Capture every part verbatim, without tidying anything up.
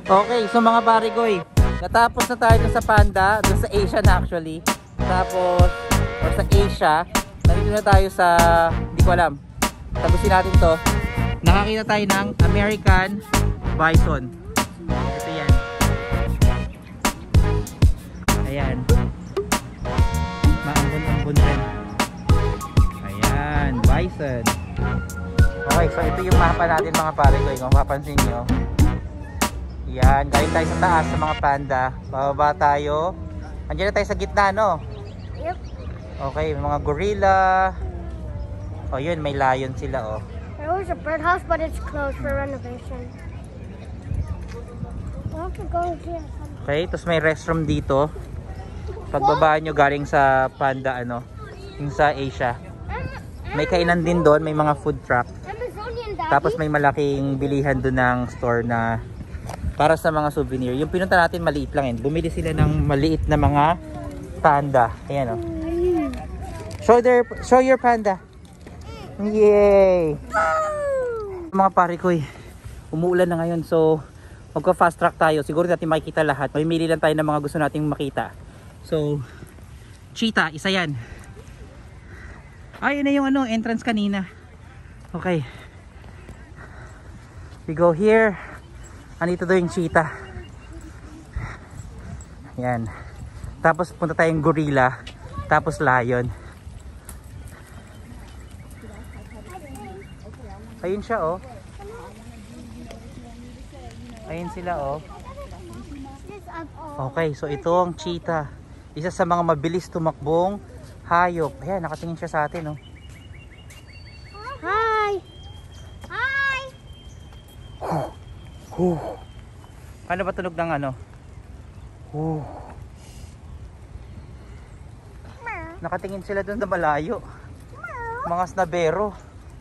Okay, so mga parigoy, natapos na tayo sa panda, doon sa Asia na actually. Tapos, or sa Asia, nandito na tayo sa, hindi ko alam, tapusin natin to. Nakakita tayo ng American Bison. Ito yan. Ayan. Maambon-ambon rin. Ayan, Bison. Okay, so ito yung mapa natin mga parigoy, kung mapapansin nyo. Yan, galing tayo sa taas sa mga panda. Bababa tayo. Andiyan na tayo sa gitna, no? Yep. Okay, mga gorilla. Oh, yun, may lion sila, oh. There was a birdhouse, but it's closed for renovation. I want to go here. Okay, tapos may restroom dito. Pagbaba nyo galing sa panda, ano, yung sa Asia. May kainan din doon, may mga food truck. Amazonian, Daddy. Tapos may malaking bilihan doon ng store na para sa mga souvenir. Yung pinunta natin maliit lang yun. Bumili sila ng maliit na mga panda. Ayan, oh. Show, their, show your panda. Yay! Mga pare ko, eh, umuulan na ngayon. So, magka-fast track tayo. Siguro natin makikita lahat. Mamimili lang tayo ng mga gusto nating makita. So, cheetah, isa yan. Ay, yun na yung ano, entrance kanina. Okay. We go here. Andito daw yung cheetah. Yan. Tapos punta tayong gorilla. Tapos lion. Ayun siya, oh. Ayun sila, oh. Okay, so ito ang cheetah. Isa sa mga mabilis tumakbong hayop. Ayan, nakatingin siya sa atin, oh. Hi! Hi! Huh. Huh. Paano ba tunog ng ano? Huh. Nakatingin sila doon na malayo. Mga snabero.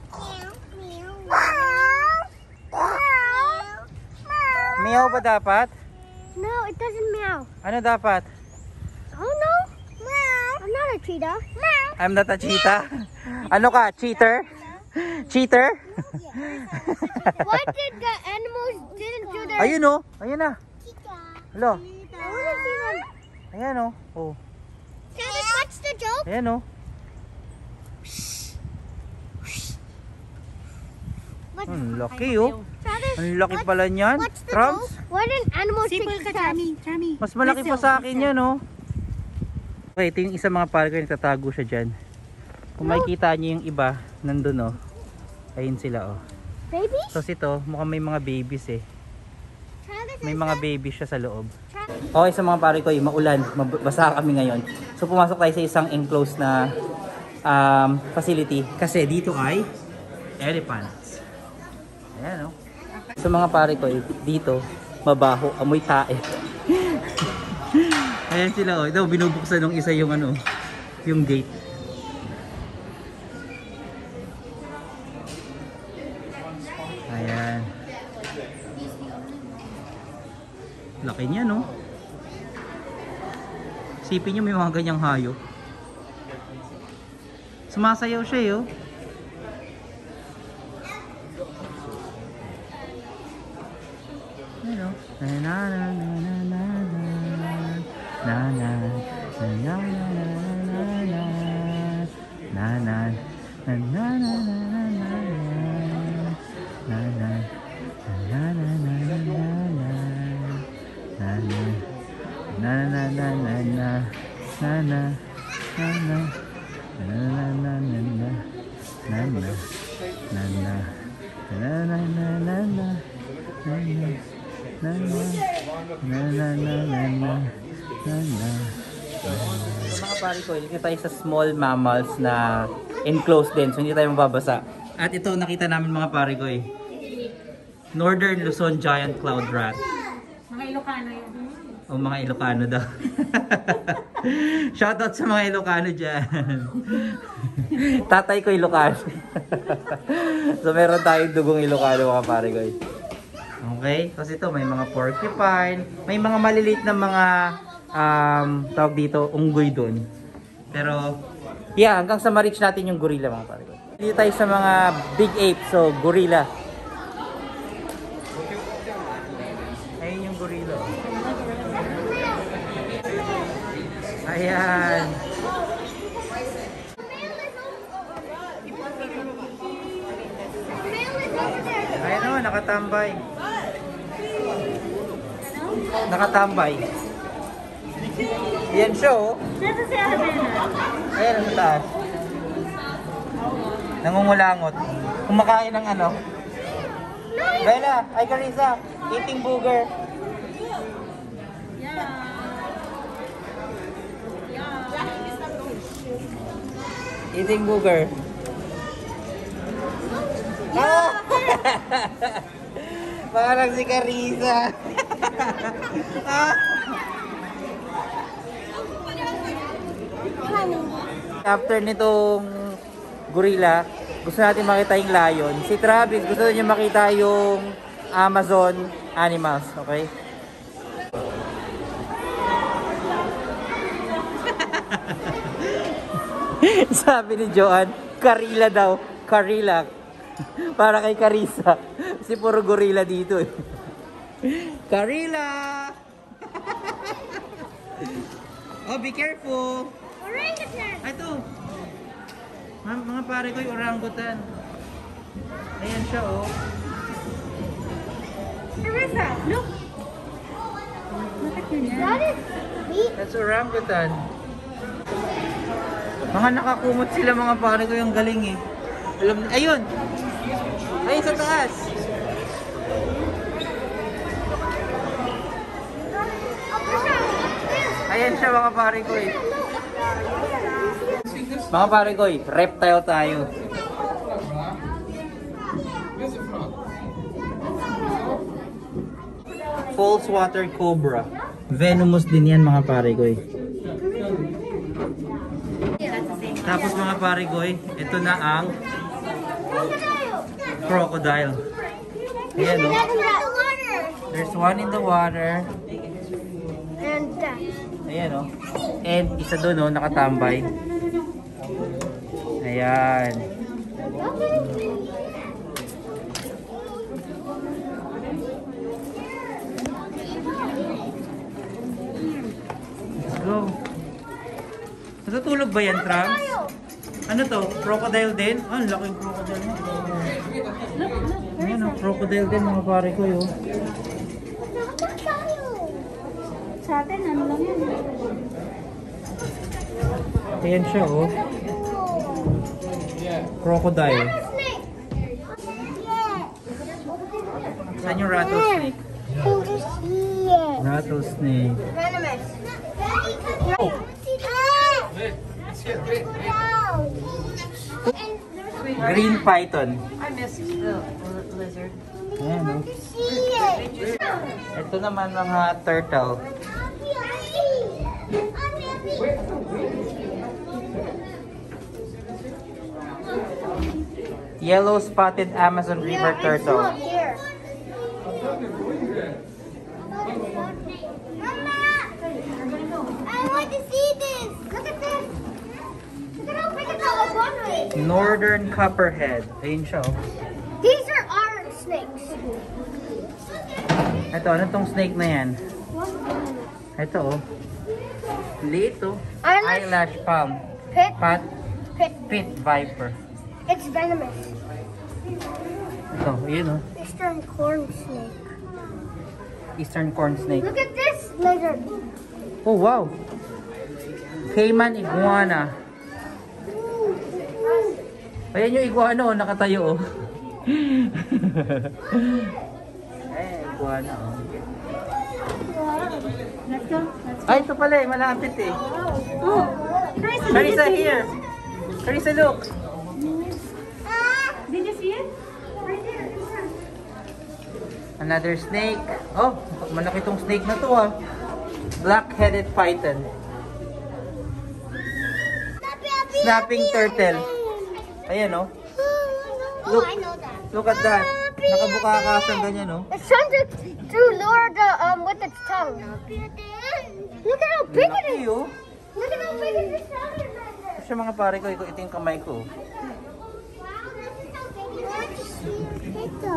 Meow ba dapat? No, it doesn't meow. Ano dapat? Oh no! Meow! I'm not a cheetah. Meow! I'm not a cheetah. Ano ka? Cheater? Cheater? Why did the animals didn't do their... Ayun, oh. Ayun na. Hello. I wanna see them. Ayan, oh. Oh. Travis, what's the joke? Ayan, oh. What's, Ang laki, oh. Travis, Ang laki pala niyan. what's the Trumps. joke? Why didn't animals Simple take ka, steps? Charmy. Charmy. Mas malaki pa sa akin yan, oh. Okay, ito yung isa mga parker, nagtatago siya dyan. Kung makikita niyo yung iba, nandun, oh. Ayun sila, oh. Baby? So ito, mukhang may mga babies, eh. Travis, May is mga that- babies siya sa loob. Travis, Okay, sa mga pare ko, yung maulan, mabasa kami ngayon. So pumasok tayo sa isang enclosed na um, facility. Kasi dito ay elephants. Ayan, oh. Sa mga pare ko, dito, mabaho, amoy tae. Ayan sila, oh. Ito, binubuksan ng isa yung ano, yung gate. Ayan. Laki niya, no? Sipin nyo may mga ganyang hayop. Sumasayaw siya, eh, oh. Ayan, oh. Na na na na na na na na na na na na na na na So mga pare ko, dito tayo sa small mammals na enclosed din, so hindi tayo mababasa. At ito nakita namin mga pare ko, eh, Northern Luzon Giant Cloud Rat. Mga Ilocano yan. O mga Ilocano daw. Shoutout sa mga Ilocano dyan. Tatay ko Ilocano. So meron tayong dugong Ilocano mga pare ko. Okay, kasi ito may mga porcupine, may mga maliliit na mga um, tawag dito, unggoy doon. Pero yeah, hanggang sa ma-reach natin yung gorilla mga pare ko. Dito tayo sa mga big ape, so gorilla. Ayun yung Ayan. Ayan o, nakatambay. Nakatambay. Yan siya oh. Nasa si Arabella. Ayan sa taas. Nangungulangot. Kumakain ng ano. Bella, ay Carissa, eating booger. Yeah. Eating booger. Ah! Parang si Carissa. Ah! After nitong gorilla, gusto natin makita yung lion. Si Travis, gusto niya makita yung Amazon animals, okay? Sabi ni Joanne, Karila daw. Karila. Para kay Carissa. Kasi puro gorilla dito eh. Karila! Oh, be careful! Orangutan. Ito. Mga, mga pare ko yung orangutan. Ayan siya oh. Carissa, look. Look at your neck. That is sweet. That's orangutan. Mga nakakumot sila mga pare ko yung galing eh. Alam, ayun. Ayun sa taas. Ayan siya mga pare ko eh. Mga pare ko eh, reptile tayo. False water cobra. Venomous din yan mga pare ko eh. Tapos mga pare ko eh, ito na ang crocodile. Ayan o. There's one in the water. And that. Ayan o. And isa doon o, nakatambay. Ayan. Let's go. Natutulog ba yan, Trams? Ano to? Crocodile din? Ah, ang laking crocodile mo. Ayan o, crocodile din mga pare ko yun. Sa atin, ano lang yan. Ayan siya oh. Crocodile. Saan yung rattlesnake? Rattlesnake. Venomous. Oh. Green python. I miss the lizard. Ayan oh. Ito naman mga turtle. Yellow spotted Amazon River turtle. Here. I want to see this. Look at this. Look at how big that one is. Northern copperhead. Ayun siya oh. These are orange snakes. Ito, ano tong snake na yan? Ito oh. Liit oh. Eyelash- Eyelash palm. Pit. Pat, Pit. pit viper. It's venomous. Ito, yun oh. Eastern corn snake. Eastern corn snake. Look at this lizard. Oh wow. Cayman iguana. Ayan yung iguana oh, nakatayo oh. Ayan, iguana oh. Let's go. Let's Ay, ito pala eh, malapit eh. Oh, Carissa, did you Carissa, see here. it? Carissa, look. Did you see it? Right there. Another snake. Oh, malaki tong snake na to ah. Black-headed python. Snapping turtle. Ayan oh. Oh, Look. I know that. Look at that. Nakabuka ka sa ganyan oh. It's trying to, to lure the um with its tongue. Look at how big it Laki is. oh. Look at how big it is. Wow, Ito siya mga pare ko, ito yung kamay ko. this is so big. Let's see ito.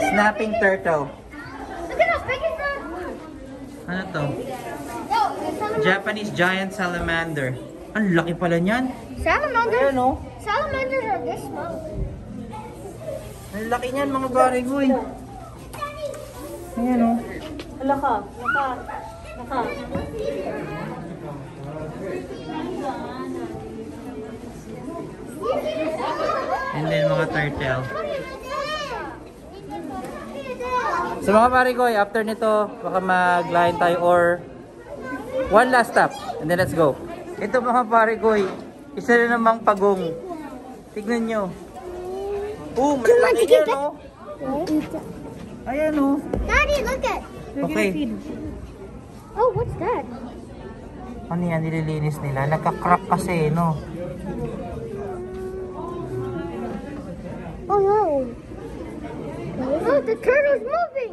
Snapping turtle. Look at how big is that? Ano to? No, it's salamander. Japanese giant salamander. Ang laki pala niyan. Salamanders. Ayan oh. Salamanders are this small. Ang laki niyan mga barigoy. Ayan oh. Hala ka. Naka. Naka. And then mga turtle. So mga parigoy, after nito, baka maglahin tayo or one last stop. And then let's go. Ito mga parigoy, isa na namang pagong. Tignan nyo. Oh, malaki yan oh. Ayan oh. Daddy, look at. Okay. Oh, what's that? Ano yan, nililinis nila? Nagka-crack kasi, no? Oh no. Oh, the turtle's moving.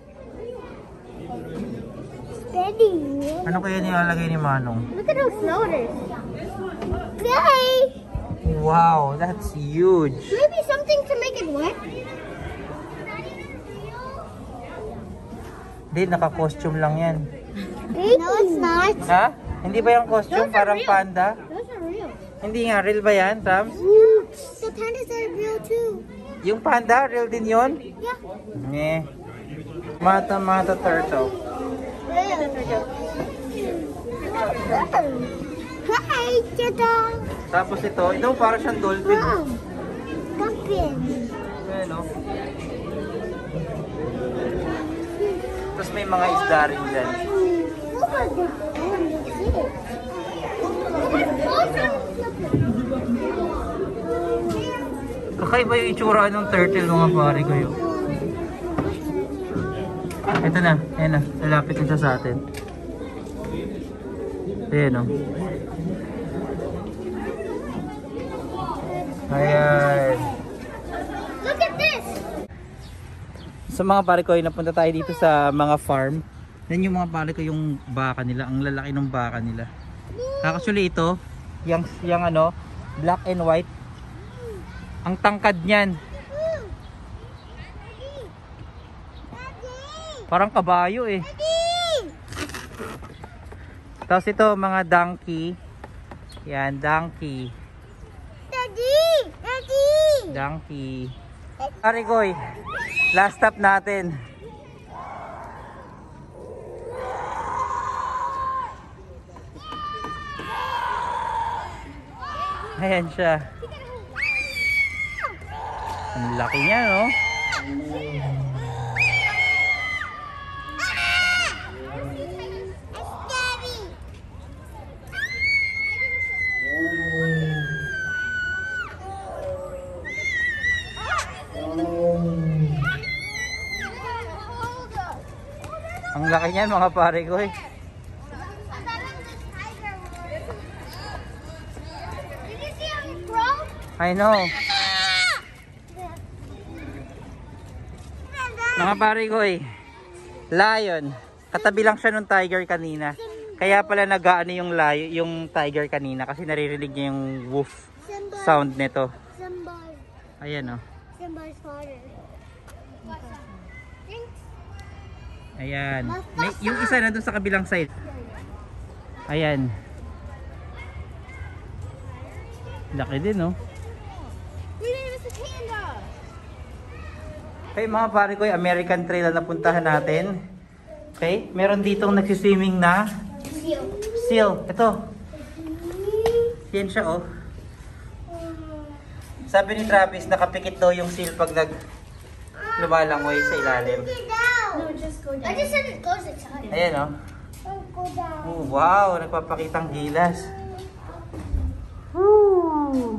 Steady. Ano kaya nilalagay ni Manong? Look at how slow it is. Yay! Wow, that's huge. Maybe something to make it wet? Hindi, naka-costume lang yan. No, it's not. Ha? Hindi ba yung costume? Those are Parang real. panda? Those are real. Hindi nga, real ba yan, Rams? The pandas are real too. Yung panda, real din yun? Yeah. Nye. Mata mata turtle. Hi, Tita. Tapos ito, ito parang siyang dolphin. Wow. Pumpkin. Ayan o. Tapos may mga isda rin dyan. Look at this. Kakaiba yung itsura ng turtle mga pare kayo. Ito na, ayan na. Lalapit na siya sa atin. Ayan o. Ayan. Look at this. Sa mga pare ko, napunta tayo dito sa mga farm. Yan yung mga pare ko yung baka nila. Ang lalaki ng baka nila. Actually ito, yung, yung ano, black and white. Ang tangkad niyan. Parang kabayo eh. Tapos ito mga donkey. Yan, donkey. Daddy! Daddy! Donkey. Parigoy, last stop natin. Ayan siya. Ang laki niya, no? Ang laki niyan mga pare ko eh. I know. Mga pare ko eh. Lion. Katabi lang siya nung tiger kanina. Kaya pala nag-aano yung lion, yung tiger kanina kasi naririnig niya yung woof sound nito. Ayan oh. Ayan. May, yung isa na doon sa kabilang side. Ayan. Laki din, no? Okay, mga pare ko, American Trail na napuntahan natin. Okay, meron ditong nagsiswimming na seal. Ito. Yan siya, oh. Sabi ni Travis, nakapikit daw yung seal pag nag lumalangoy sa ilalim. No, just go down. I just said it goes inside. Ayan, oh. Go down. Oh, wow, nagpapakitang gilas. Woo!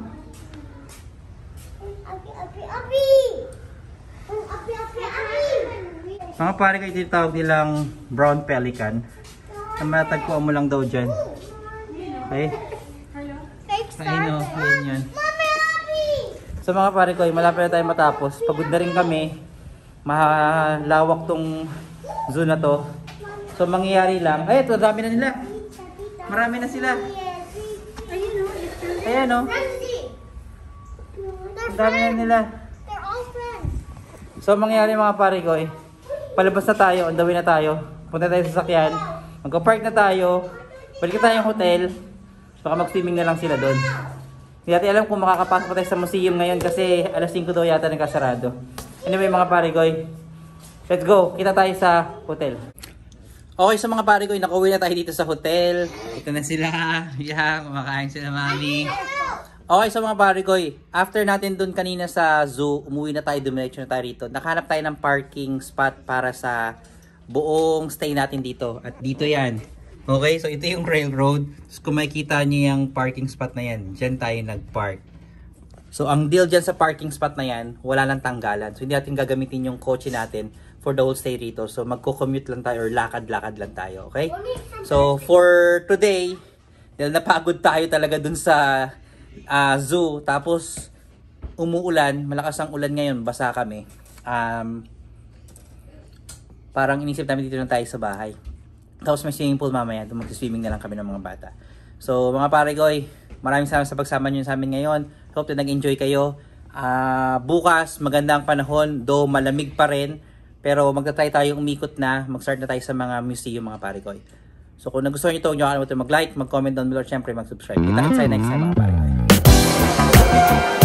Api, api, api! Api, api, api! Mga pare kayo tinatawag nilang brown pelican. Na matagpuan mo lang daw dyan. Okay? Fake Ayun o, ayun yun. Mami, api! So mga pare ko, malapit na tayo matapos. Pagod na rin kami. Mahalawak tong zoo na to. So mangyayari lang. Ay, ito, dami na nila. Marami na sila. Ayan o. Ang dami na nila. They're all friends. So, ang mangyayari mga pare ko eh, palabas na tayo, on the way na tayo. Punta tayo sa sakyan. Magka-park na tayo. Balik na tayong hotel. Baka mag-swimming na lang sila doon. Hindi natin alam kung makakapasok pa tayo sa museum ngayon kasi alas singko daw yata nagkasarado. Anyway mga pare ko, let's go. Kita tayo sa hotel. Okay, so mga pare ko, nakauwi na tayo dito sa hotel. Ito na sila. Yeah, kumakain sila mami. Okay, so mga pare ko, after natin dun kanina sa zoo, umuwi na tayo, dumiretso na tayo rito. Nakahanap tayo ng parking spot para sa buong stay natin dito. At dito yan. Okay, so ito yung railroad. So kung makikita nyo yung parking spot na yan, dyan tayo nag-park. So ang deal dyan sa parking spot na yan, wala lang tanggalan. So hindi natin gagamitin yung kotse natin for the whole stay rito. So magko-commute lang tayo or lakad-lakad lang tayo. Okay? So for today, dahil napagod tayo talaga dun sa Uh, zoo, tapos umuulan, malakas ang ulan ngayon, basa kami. Um, parang inisip namin dito na tayo sa bahay. Tapos may swimming pool mamaya, mag-swimming na lang kami ng mga bata. So mga pare ko, maraming salamat sa pagsama nyo sa amin ngayon. Hope na nag-enjoy kayo. Uh, bukas, magandang panahon, though malamig pa rin, pero magta-try tayong umikot na, mag-start na tayo sa mga museum mga pare ko. So kung nagustuhan nyo ito, huwag nyo kalimutan mag-like, mag-comment down below, syempre mag-subscribe. Kita-kits tayo next time mga pare ko.